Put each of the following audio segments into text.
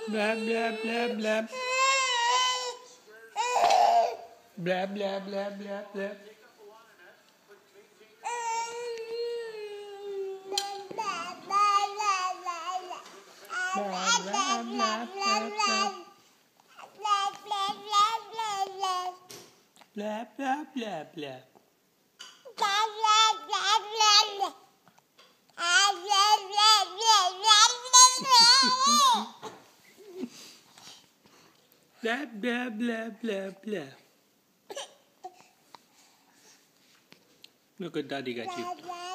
Blah, blah, blah, blah. Blah, blah, blah, blah, blah. Blah, blah, blah, blah, blah. Blah, blah, blah, blah. Blah, blah, blah, blah, blah. Look what Daddy got you.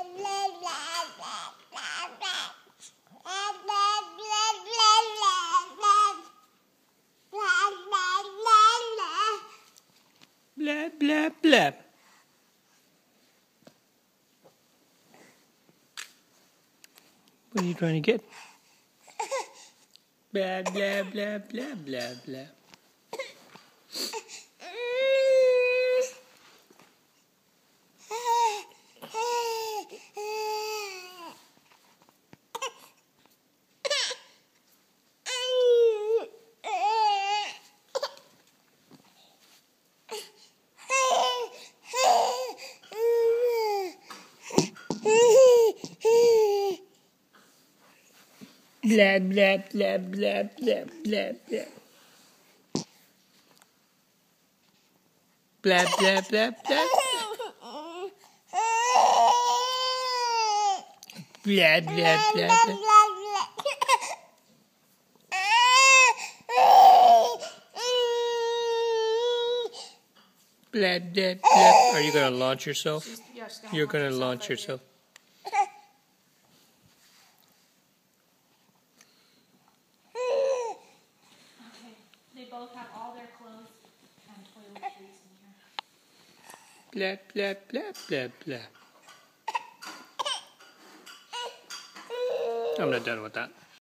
Blah, blah, blah. What are you trying to get? Blah, blah, blah, blah, blah, blah. Blah, blah, blah, blah, blah, blah, blah. Blah, blah, blah, blah. Blah, blah, blah, blah. Blah, blah, blah. Are you going to launch yourself? You're going to launch yourself. They both have all their clothes and toiletries in here. Blah, blah, blah, blah, blah. I'm not done with that.